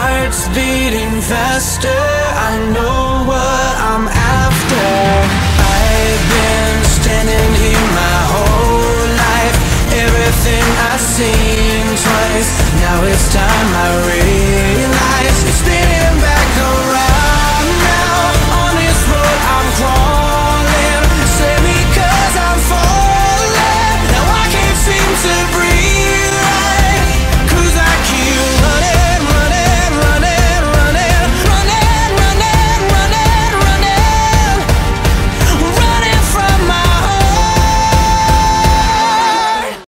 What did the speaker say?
heart's beating faster, I know what I'm after. I've been standing here my whole life, everything I've seen twice. Now it's time I realize